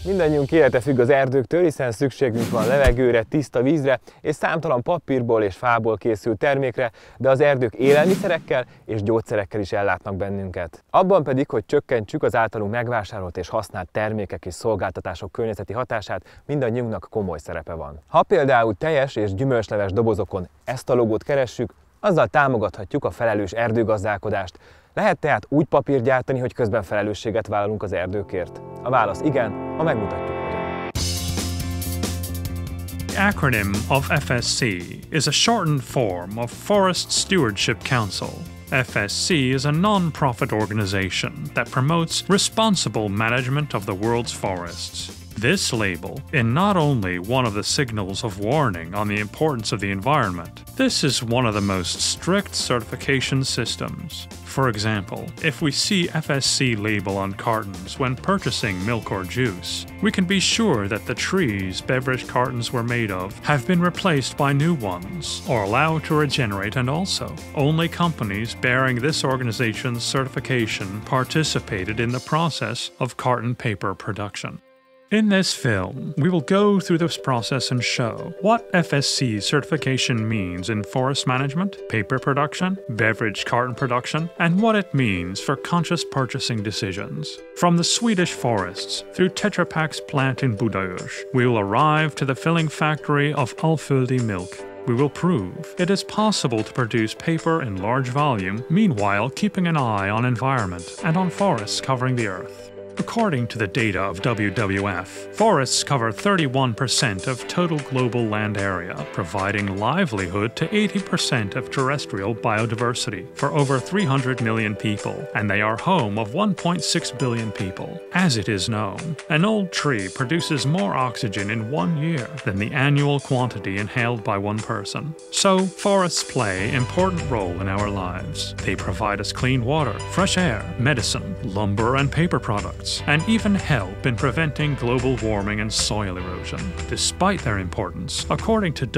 Mindannyiunk élete függ az erdőktől, hiszen szükségünk van levegőre, tiszta vízre és számtalan papírból és fából készült termékre, de az erdők élelmiszerekkel és gyógyszerekkel is ellátnak bennünket. Abban pedig, hogy csökkentsük az általunk megvásárolt és használt termékek és szolgáltatások környezeti hatását, mindannyiunknak komoly szerepe van. Ha például teljes és gyümölcsleves dobozokon ezt a logót keressük, azzal támogathatjuk a felelős erdőgazdálkodást. Lehet tehát úgy papírt gyártani, hogy közben felelősséget vállalunk az erdőkért? A válasz igen, ha megmutatjuk hogyan. The acronym of FSC is a shortened form of Forest Stewardship Council. FSC is a non-profit organization that promotes responsible management of the world's forests. This label is not only one of the signals of warning on the importance of the environment, this is one of the most strict certification systems. For example, if we see FSC label on cartons when purchasing milk or juice, we can be sure that the trees beverage cartons were made of have been replaced by new ones or allowed to regenerate, and also only companies bearing this organization's certification participated in the process of carton paper production. In this film, we will go through this process and show what FSC certification means in forest management, paper production, beverage carton production, and what it means for conscious purchasing decisions. From the Swedish forests through Tetra Pak's plant in Budaörs, we will arrive to the filling factory of Alföldi milk. We will prove it is possible to produce paper in large volume, meanwhile keeping an eye on environment and on forests covering the earth. According to the data of WWF, forests cover 31% of total global land area, providing livelihood to 80% of terrestrial biodiversity for over 300 million people, and they are home of 1.6 billion people. As it is known, an old tree produces more oxygen in 1 year than the annual quantity inhaled by one person. So, forests play an important role in our lives. They provide us clean water, fresh air, medicine, lumber and paper products, and even help in preventing global warming and soil erosion. Despite their importance, according to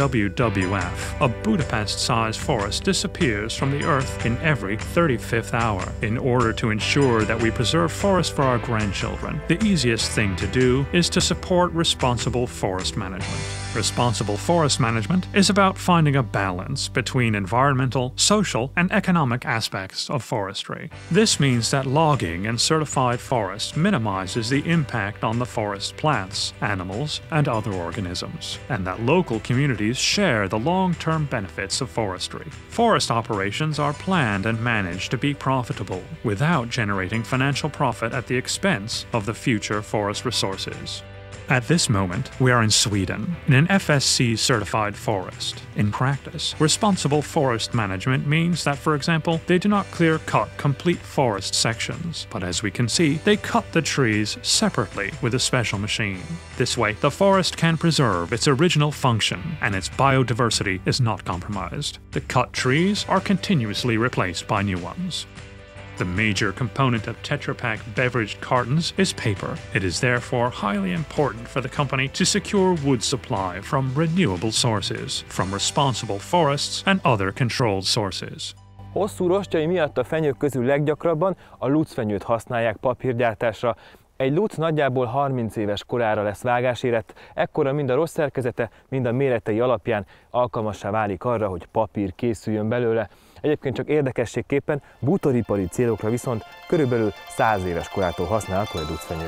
WWF, a Budapest-sized forest disappears from the Earth in every 35th hour. In order to ensure that we preserve forests for our grandchildren, the easiest thing to do is to support responsible forest management. Responsible forest management is about finding a balance between environmental, social, and economic aspects of forestry. This means that logging and certified forests minimizes the impact on the forest plants, animals, and other organisms, and that local communities share the long-term benefits of forestry. Forest operations are planned and managed to be profitable without generating financial profit at the expense of the future forest resources. At this moment, we are in Sweden, in an FSC-certified forest. In practice, responsible forest management means that, for example, they do not clear-cut complete forest sections, but as we can see, they cut the trees separately with a special machine. This way, the forest can preserve its original function, and its biodiversity is not compromised. The cut trees are continuously replaced by new ones. The major component of Tetra Pak beverage cartons is paper. It is therefore highly important for the company to secure wood supply from renewable sources, from responsible forests and other controlled sources. Hosszú rostjai miatt a fenyők közül leggyakrabban a lucfenyőt használják papírgyártásra. Egy luc nagyjából 30 éves korára lesz vágásérett, ekkora mind a rossz szerkezete, mind a méretei alapján alkalmassá válik arra, hogy papír készüljön belőle. Egyébként csak érdekességképpen bútoripari célokra viszont körülbelül 100 éves korától használható egy lucfenyő.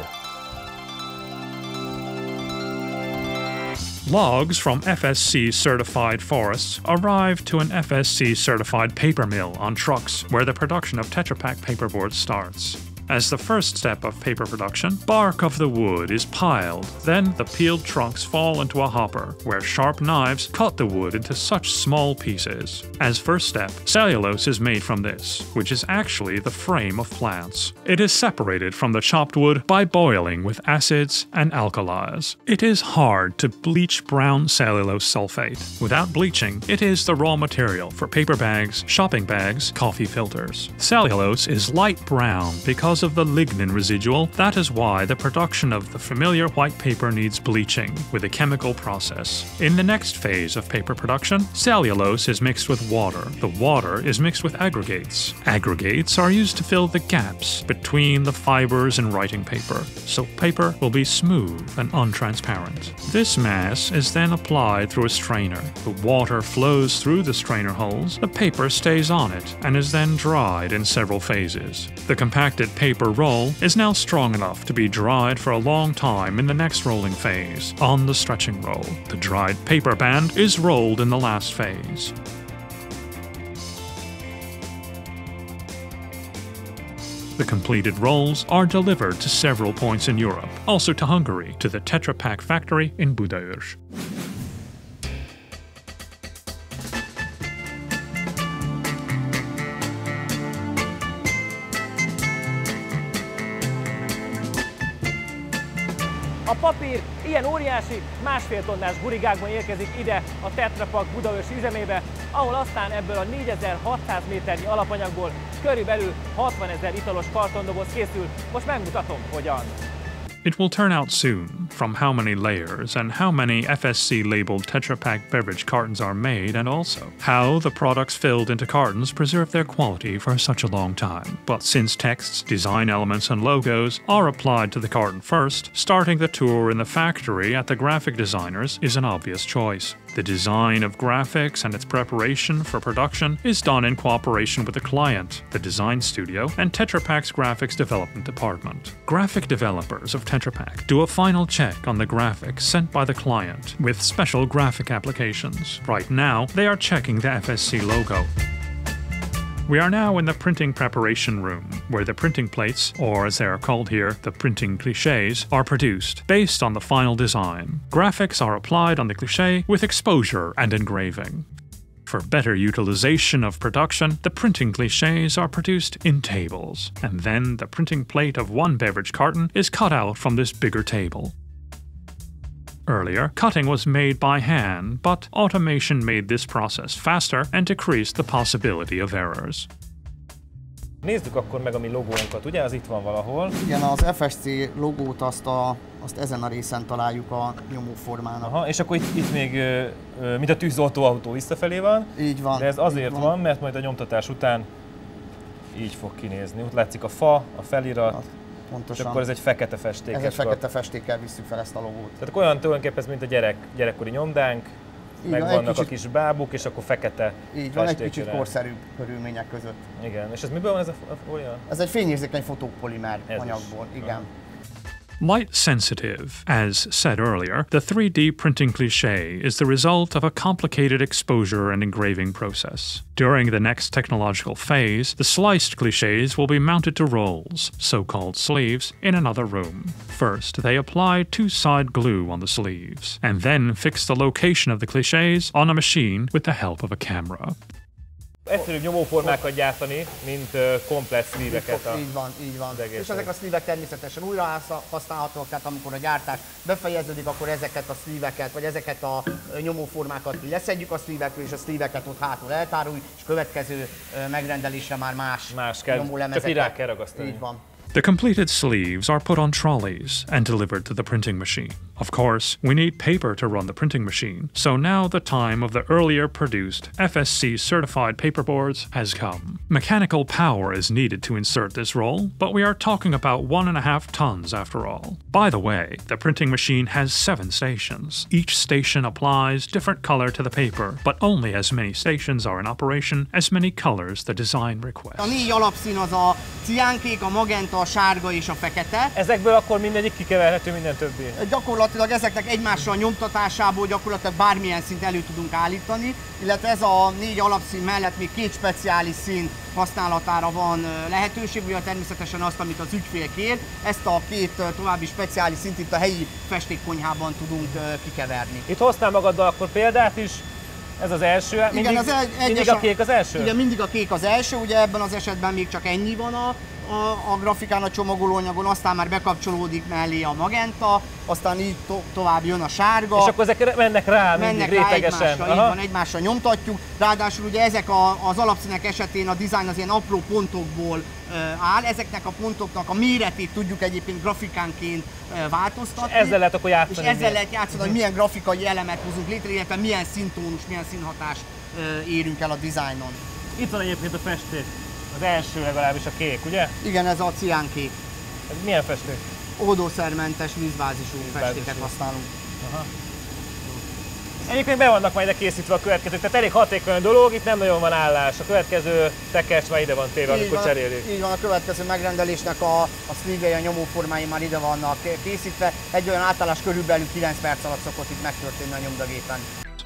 Logs from FSC-certified forests arrive to an FSC-certified paper mill on trucks where the production of Tetra Pak paperboard starts. As the first step of paper production, bark of the wood is piled. Then the peeled trunks fall into a hopper, where sharp knives cut the wood into such small pieces. As first step, cellulose is made from this, which is actually the frame of plants. It is separated from the chopped wood by boiling with acids and alkalis. It is hard to bleach brown cellulose sulfate. Without bleaching, it is the raw material for paper bags, shopping bags, coffee filters. Cellulose is light brown because because of the lignin residual, that is why the production of the familiar white paper needs bleaching with a chemical process. In the next phase of paper production, cellulose is mixed with water. The water is mixed with aggregates. Aggregates are used to fill the gaps between the fibers in writing paper, so paper will be smooth and untransparent. This mass is then applied through a strainer. The water flows through the strainer holes, the paper stays on it, and is then dried in several phases. The compacted paper roll is now strong enough to be dried for a long time in the next rolling phase, on the stretching roll. The dried paper band is rolled in the last phase. The completed rolls are delivered to several points in Europe, also to Hungary, to the Tetra Pak factory in Budaörs. A papír ilyen óriási, 1,5 tonnás gurigákban érkezik ide a Tetra Pak budaörsi üzemébe, ahol aztán ebből a 4600 méternyi alapanyagból körülbelül 60 000 italos kartondoboz készül. Most megmutatom, hogyan. It will turn out soon from how many layers and how many FSC-labeled Tetra Pak beverage cartons are made, and also how the products filled into cartons preserve their quality for such a long time. But since texts, design elements and logos are applied to the carton first, starting the tour in the factory at the graphic designers is an obvious choice. The design of graphics and its preparation for production is done in cooperation with the client, the design studio, and Tetra Pak's graphics development department. Graphic developers of Tetra Pak do a final check on the graphics sent by the client with special graphic applications. Right now, they are checking the FSC logo. We are now in the printing preparation room, where the printing plates, or as they are called here, the printing clichés, are produced, based on the final design. Graphics are applied on the cliché with exposure and engraving. For better utilization of production, the printing clichés are produced in tables, and then the printing plate of one beverage carton is cut out from this bigger table. Earlier, cutting was made by hand, but automation made this process faster and decreased the possibility of errors. Nézzük akkor meg a mi logónkat, ugye? Az itt van valahol. Igen, az FSC logót azt ezen a részen találjuk a nyomóformának. Aha, és akkor itt még, mint a tűzoltóautó visszafelé van. Így van. De ez azért van, mert majd a nyomtatás után így fog kinézni. Ott látszik a fa, a felirat. Pontosan. És akkor ez egy fekete festékes. Ez egy fekete festékkel visszük fel ezt a logót. Tehát olyan tulajdonképpen ez, mint a gyerekkori nyomdánk, meg vannak a kis bábuk, és akkor fekete így van, egy kicsit korszerűbb körülmények között. Igen, és ez miből van ez a fólia? Ez egy fényérzékeny fotópolimer anyagból, igen. Light sensitive, as said earlier, the 3D printing cliché is the result of a complicated exposure and engraving process. During the next technological phase, the sliced clichés will be mounted to rolls, so-called sleeves, in another room. First, they apply two-side glue on the sleeves, and then fix the location of the clichés on a machine with the help of a camera. Egyszerűbb nyomóformákat gyártani, mint komplett szlíveket. Így van. És ezek a szlívek természetesen újra használhatóak, tehát amikor a gyártás befejeződik, akkor ezeket a szlíveket, vagy ezeket a nyomóformákat leszedjük a szlívekről, és a szlíveket ott hátul eltáruljuk, és következő megrendelésre már más nyomólemezeket. Csak rá kell ragasztani. Így van. The completed sleeves are put on trolleys and delivered to the printing machine. Of course, we need paper to run the printing machine, so now the time of the earlier produced FSC certified paperboards has come. Mechanical power is needed to insert this roll, but we are talking about 1.5 tons after all. By the way, the printing machine has 7 stations. Each station applies different color to the paper, but only as many stations are in operation, as many colors the design requests. A 4 alapszín az a ciánkék, a magenta, a sárga és a fekete. Ezekből akkor mindegyik kikeverhető minden többi? Gyakorlatilag ezeknek egymással nyomtatásából gyakorlatilag bármilyen szint elő tudunk állítani, illetve ez a 4 alapszín mellett még 2 speciális szín használatára van lehetőség, ugye természetesen azt, amit az ügyfél kér, ezt a 2 további speciális szint itt a helyi festékkonyhában tudunk kikeverni. Itt hoztál magaddal akkor példát is. Ez az első? Mindig, igen, mindig a kék az első? Igen, mindig a kék az első, ugye ebben az esetben még csak ennyi van a a grafikán, a csomagolóanyagon, aztán már bekapcsolódik mellé a magenta, aztán így tovább jön a sárga. És akkor ezek mennek rá mindig rétegesen. Egymásra, így van, egymásra nyomtatjuk. Ráadásul ugye ezek az alapszínek esetén a dizájn az ilyen apró pontokból áll. Ezeknek a pontoknak a méretét tudjuk egyébként grafikánként változtatni. És ezzel lehet akkor játszani. És ezzel lehet játszani, hogy milyen grafikai elemet hozunk létre, illetve milyen színtónus, milyen színhatást érünk el a dizájnon. Itt van egyébként a festék. Az első legalábbis a kék, ugye? Igen, ez a ciánkék. Ez milyen festék? Oldószermentes vízbázisú festéket használunk. Aha. Egyébként be vannak majd ide készítve a következők, tehát elég hatékony a dolog, itt nem nagyon van állás. A következő tekercs már ide van téve, amikor cserélik. Így van, a következő megrendelésnek a szlívei, a nyomóformái már ide vannak készítve. Egy olyan átállás körülbelül 9 perc alatt szokott itt megtörténni a nyomdagépen.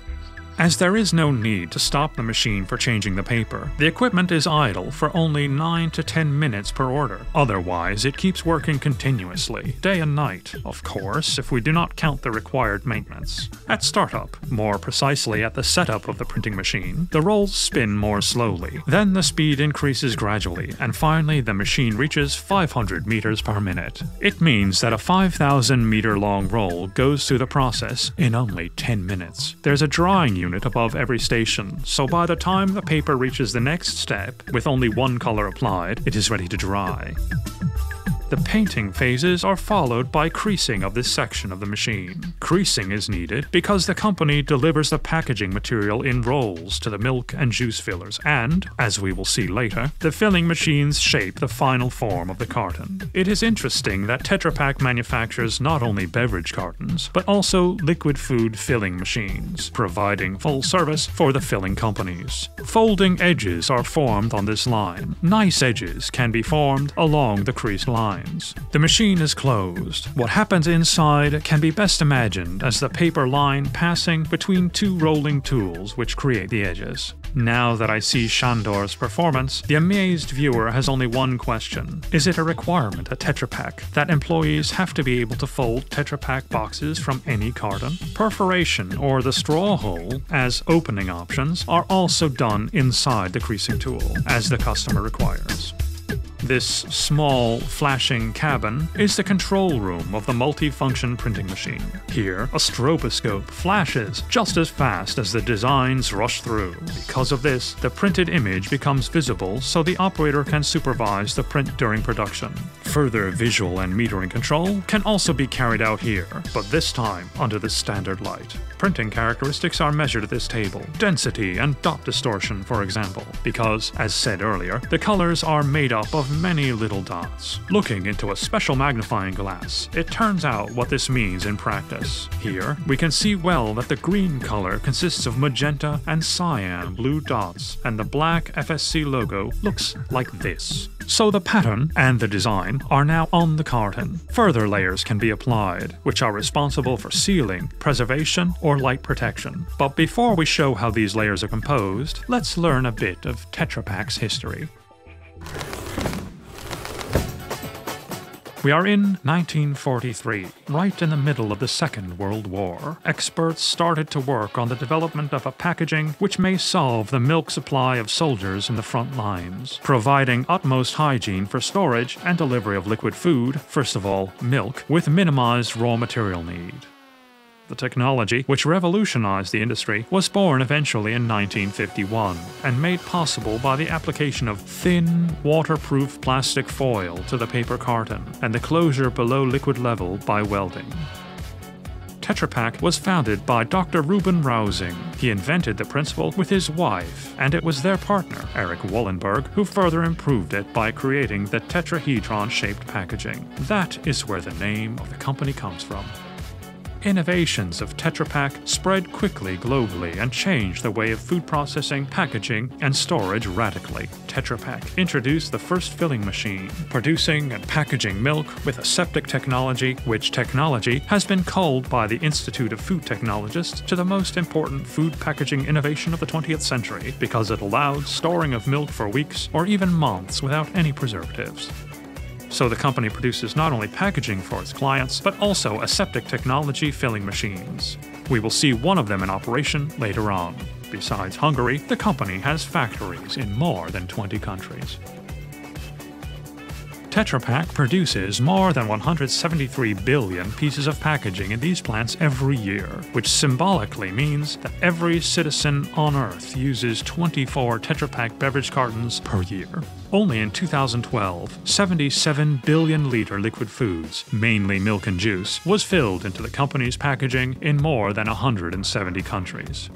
As there is no need to stop the machine for changing the paper, the equipment is idle for only 9 to 10 minutes per order. Otherwise, it keeps working continuously, day and night, of course, if we do not count the required maintenance. At startup, more precisely at the setup of the printing machine, the rolls spin more slowly. Then the speed increases gradually, and finally the machine reaches 500 meters per minute. It means that a 5,000 meter long roll goes through the process in only 10 minutes. There's a drying unit above every station, so by the time the paper reaches the next step, with only one color applied, it is ready to dry. The painting phases are followed by creasing of this section of the machine. Creasing is needed because the company delivers the packaging material in rolls to the milk and juice fillers and, as we will see later, the filling machines shape the final form of the carton. It is interesting that Tetra Pak manufactures not only beverage cartons, but also liquid food filling machines, providing full service for the filling companies. Folding edges are formed on this line. Nice edges can be formed along the creased line. The machine is closed. What happens inside can be best imagined as the paper line passing between two rolling tools which create the edges. Now that I see Shandor's performance, the amazed viewer has only one question. Is it a requirement at Tetra Pak that employees have to be able to fold Tetra Pak boxes from any carton? Perforation or the straw hole as opening options are also done inside the creasing tool, as the customer requires. This small, flashing cabin is the control room of the multi-function printing machine. Here, a stroboscope flashes just as fast as the designs rush through. Because of this, the printed image becomes visible so the operator can supervise the print during production. Further visual and metering control can also be carried out here, but this time under the standard light. Printing characteristics are measured at this table. Density and dot distortion, for example, because, as said earlier, the colors are made up of many little dots. Looking into a special magnifying glass, it turns out what this means in practice. Here, we can see well that the green color consists of magenta and cyan blue dots, and the black FSC logo looks like this. So the pattern and the design are now on the carton. Further layers can be applied, which are responsible for sealing, preservation, or light protection. But before we show how these layers are composed, let's learn a bit of Tetra Pak's history. We are in 1943, right in the middle of the Second World War. Experts started to work on the development of a packaging which may solve the milk supply of soldiers in the front lines, providing utmost hygiene for storage and delivery of liquid food, first of all, milk, with minimized raw material need. The technology, which revolutionized the industry, was born eventually in 1951 and made possible by the application of thin, waterproof plastic foil to the paper carton and the closure below liquid level by welding. Tetra Pak was founded by Dr. Ruben Rausing. He invented the principle with his wife, and it was their partner, Eric Wallenberg, who further improved it by creating the tetrahedron-shaped packaging. That is where the name of the company comes from. Innovations of Tetra Pak spread quickly globally and changed the way of food processing, packaging, and storage radically. Tetra Pak introduced the first filling machine, producing and packaging milk with aseptic technology, which technology has been called by the Institute of Food Technologists to the most important food packaging innovation of the 20th century because it allowed storing of milk for weeks or even months without any preservatives. So the company produces not only packaging for its clients, but also aseptic technology filling machines. We will see one of them in operation later on. Besides Hungary, the company has factories in more than 20 countries. Tetra Pak produces more than 173 billion pieces of packaging in these plants every year, which symbolically means that every citizen on Earth uses 24 Tetra Pak beverage cartons per year. Only in 2012, 77 billion liter liquid foods, mainly milk and juice, was filled into the company's packaging in more than 170 countries.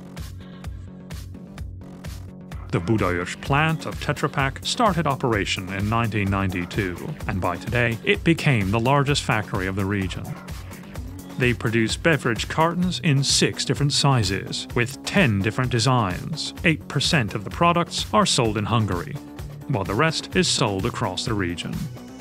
The Budaörs plant of Tetra Pak started operation in 1992, and by today it became the largest factory of the region. They produce beverage cartons in 6 different sizes, with 10 different designs. 8% of the products are sold in Hungary, while the rest is sold across the region.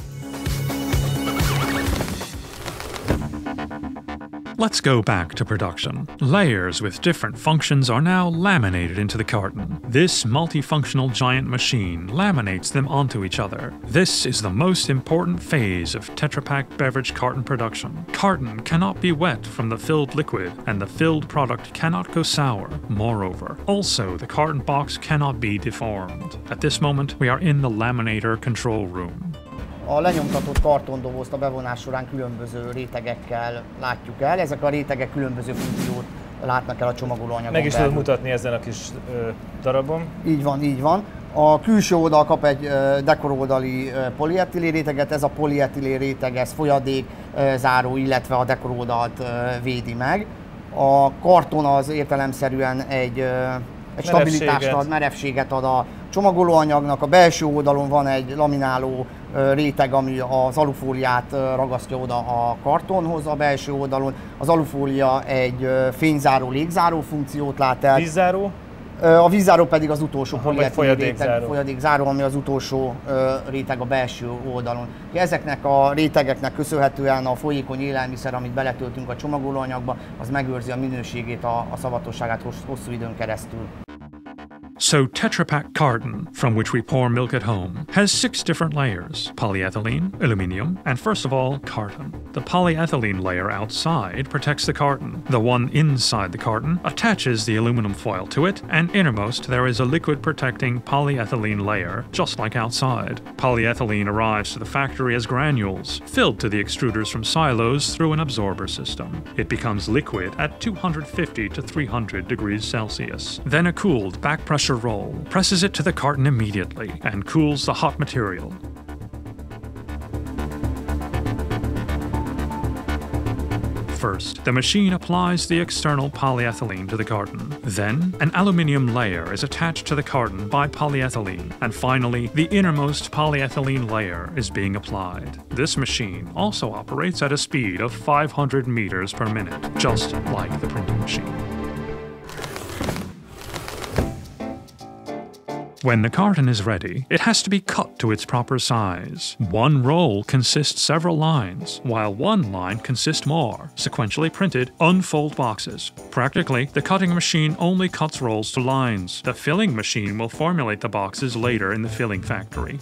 Let's go back to production. Layers with different functions are now laminated into the carton. This multifunctional giant machine laminates them onto each other. This is the most important phase of Tetra Pak beverage carton production. Carton cannot be wet from the filled liquid, and the filled product cannot go sour. Moreover, also the carton box cannot be deformed. At this moment, we are in the laminator control room. A lenyomtatott kartondobozt a bevonás során különböző rétegekkel látjuk el. Ezek a rétegek különböző funkciót látnak el a csomagolóanyagon. Meg is tudod mutatni ezen a kis darabon. Így van, így van. A külső oldal kap egy dekoroldali polietilén réteget, ez a polietilén réteg, ez folyadékzáró, illetve a dekoroldalt védi meg. A karton az értelemszerűen egy stabilitást ad, merevséget ad a csomagolóanyagnak. A belső oldalon van egy lamináló réteg, ami az alufóliát ragasztja oda a kartonhoz a belső oldalon. Az alufólia egy fényzáró, légzáró funkciót lát el. Vízzáró? A vízzáró pedig az utolsó folyadékzáró, ami az utolsó réteg a belső oldalon. Ezeknek a rétegeknek köszönhetően a folyékony élelmiszer, amit beletöltünk a csomagolóanyagba, az megőrzi a minőségét, a szavatosságát hosszú időn keresztül. So Tetra Pak carton, from which we pour milk at home, has 6 different layers: polyethylene, aluminum, and first of all, carton. The polyethylene layer outside protects the carton. The one inside the carton attaches the aluminum foil to it, and innermost there is a liquid protecting polyethylene layer, just like outside. Polyethylene arrives to the factory as granules, filled to the extruders from silos through an absorber system. It becomes liquid at 250 to 300 degrees Celsius. Then a cooled back pressure roll presses it to the carton immediately and cools the hot material. First, the machine applies the external polyethylene to the carton. Then, an aluminium layer is attached to the carton by polyethylene, and finally, the innermost polyethylene layer is being applied. This machine also operates at a speed of 500 meters per minute, just like the printing machine. When the carton is ready, it has to be cut to its proper size. One roll consists several lines, while one line consists more, sequentially printed, unfold boxes. Practically, the cutting machine only cuts rolls to lines. The filling machine will formulate the boxes later in the filling factory.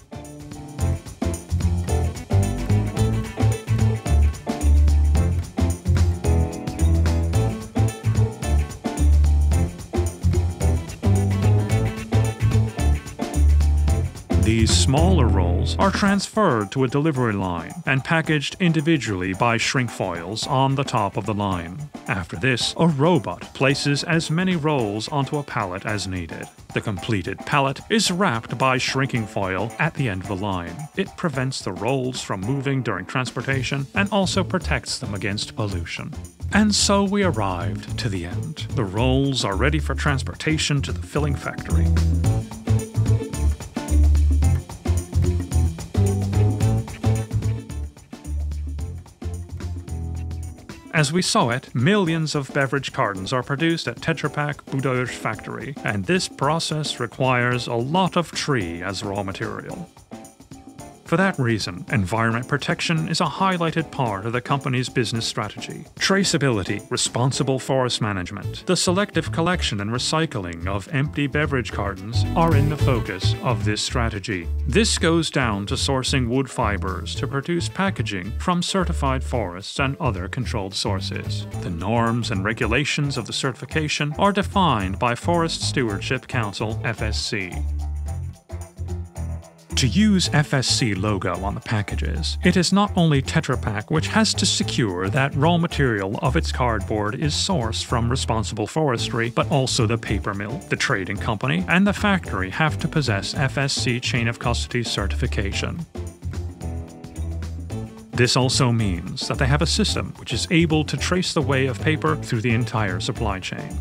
These smaller rolls are transferred to a delivery line and packaged individually by shrink foils on the top of the line. After this, a robot places as many rolls onto a pallet as needed. The completed pallet is wrapped by shrinking foil at the end of the line. It prevents the rolls from moving during transportation and also protects them against pollution. And so we arrived to the end. The rolls are ready for transportation to the filling factory. As we saw it, millions of beverage cartons are produced at Tetra Pak Budaörs factory, and this process requires a lot of tree as raw material. For that reason, environment protection is a highlighted part of the company's business strategy. Traceability, responsible forest management, the selective collection and recycling of empty beverage cartons are in the focus of this strategy. This goes down to sourcing wood fibers to produce packaging from certified forests and other controlled sources. The norms and regulations of the certification are defined by Forest Stewardship Council (FSC). To use FSC logo on the packages, it is not only Tetra Pak which has to secure that raw material of its cardboard is sourced from responsible forestry, but also the paper mill, the trading company, and the factory have to possess FSC chain of custody certification. This also means that they have a system which is able to trace the way of paper through the entire supply chain.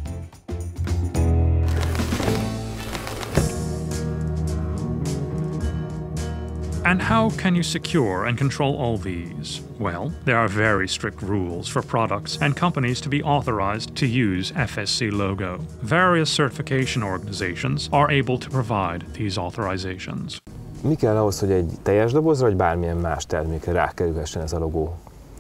And how can you secure and control all these? Well, there are very strict rules for products and companies to be authorized to use FSC logo. Various certification organizations are able to provide these authorizations. Mi kell ahhoz, hogy egy teljes dobozra vagy bármilyen más termékre rákerülhessen ez a logó?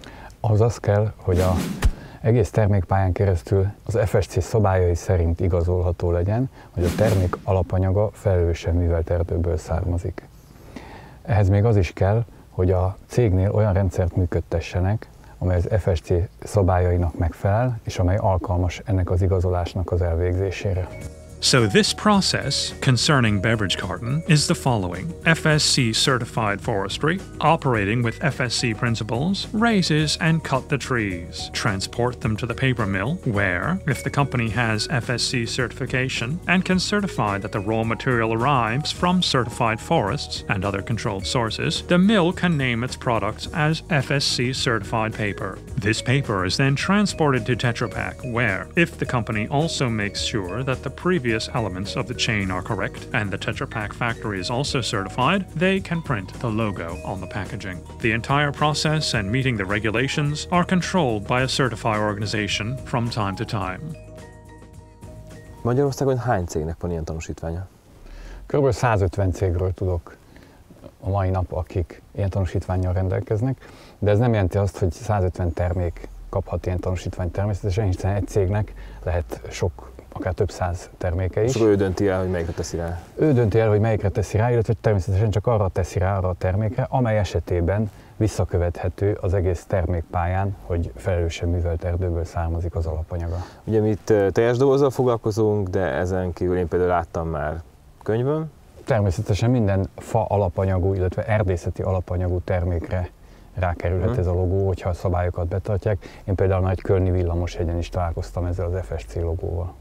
Az kell, hogy az egész termékpályán keresztül az FSC szabályai szerint igazolható legyen, hogy a termék alapanyaga felelősen művelt erdőből származik. Ehhez még az is kell, hogy a cégnél olyan rendszert működtessenek, amely az FSC szabályainak megfelel, és amely alkalmas ennek az igazolásnak az elvégzésére. So this process concerning beverage carton is the following. FSC certified forestry, operating with FSC principles, raises and cut the trees, transport them to the paper mill, where, if the company has FSC certification and can certify that the raw material arrives from certified forests and other controlled sources, the mill can name its products as FSC certified paper. This paper is then transported to Tetra Pak, where, if the company also makes sure that the previous elements of the chain are correct and the Tetra Pak factory is also certified, they can print the logo on the packaging. The entire process and meeting the regulations are controlled by a certified organization from time to time. Magyarországon hány cégnek van ilyen tanúsítványa? Kb. 150 cégről tudok a mai nap, akik ilyen tanúsítvánnyal rendelkeznek, de ez nem jelenti azt, hogy 150 termék kaphat ilyen tanúsítványt természetesen, hiszen egy cégnek lehet sok, akár több száz terméke is. És ő dönti el, hogy melyikre teszi rá? Ő dönti el, hogy melyikre teszi rá, illetve természetesen csak arra teszi rá arra a termékre, amely esetében visszakövethető az egész termékpályán, hogy felelősen művelt erdőből származik az alapanyaga. Ugye mi itt teljes dobozzal foglalkozunk, de ezen kívül én például láttam már könyvön. Természetesen minden fa alapanyagú, illetve erdészeti alapanyagú termékre rákerülhet ez a logó, hogyha a szabályokat betartják. Én például nagy kölni Villamosegyen is találkoztam ezzel az FSC logóval.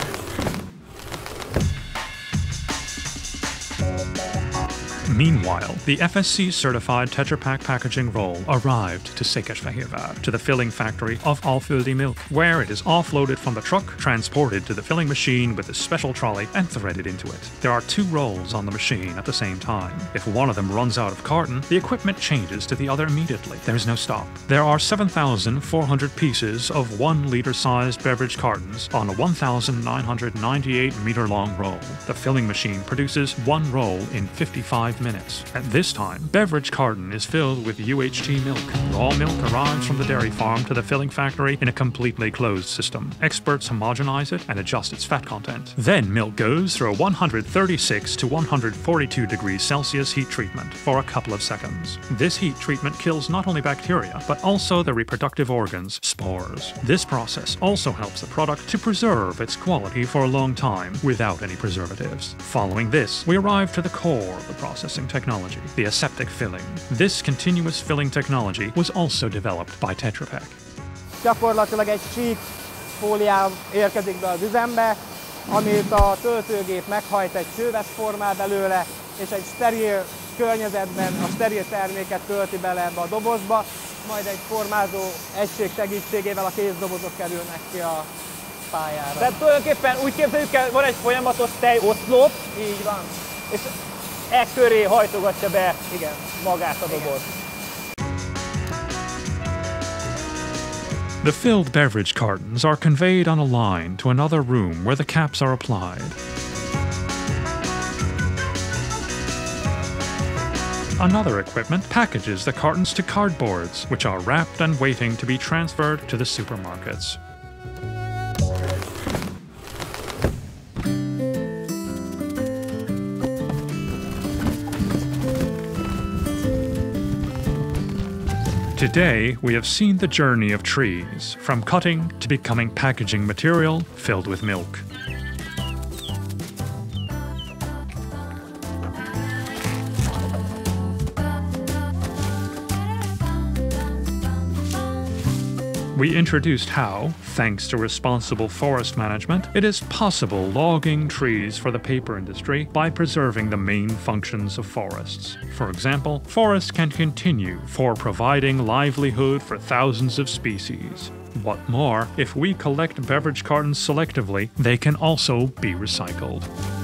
Meanwhile, the FSC certified Tetra Pak packaging roll arrived to Székesfehérvár, to the filling factory of Alföldi Milk, where it is offloaded from the truck, transported to the filling machine with a special trolley, and threaded into it. There are 2 rolls on the machine at the same time. If one of them runs out of carton, the equipment changes to the other immediately. There is no stop. There are 7,400 pieces of 1-liter sized beverage cartons on a 1,998 meter long roll. The filling machine produces 1 roll in 55 minutes. At this time, beverage carton is filled with UHT milk. Raw milk arrives from the dairy farm to the filling factory in a completely closed system. Experts homogenize it and adjust its fat content. Then milk goes through a 136 to 142 degrees Celsius heat treatment for a couple of seconds. This heat treatment kills not only bacteria, but also the reproductive organs, spores. This process also helps the product to preserve its quality for a long time without any preservatives. Following this, we arrive to the core of the processing technology, the aseptic filling. This continuous filling technology was also developed by Tetra Pak. Gyakorlatilag egy sík fóliám érkezik be az üzembe, amit a töltőgép meghajt, egy szőves formál belőle, és egy steril környezetben a steril terméket tölti bele ebbe a dobozba, majd egy formázó egység segítségével a kézdobozok kerülnek ki a pályára. Tehát tulajdonképpen úgy képzeljük el, van egy folyamatos tejoszlop, Így van. és e köré hajtogatja be magát a doboz. The filled beverage cartons are conveyed on a line to another room where the caps are applied. Another equipment packages the cartons to cardboards, which are wrapped and waiting to be transferred to the supermarkets. Today, we have seen the journey of trees, from cutting to becoming packaging material filled with milk. we introduced how, thanks to responsible forest management, it is possible logging trees for the paper industry by preserving the main functions of forests. For example, forests can continue for providing livelihood for thousands of species. What more, if we collect beverage cartons selectively, they can also be recycled.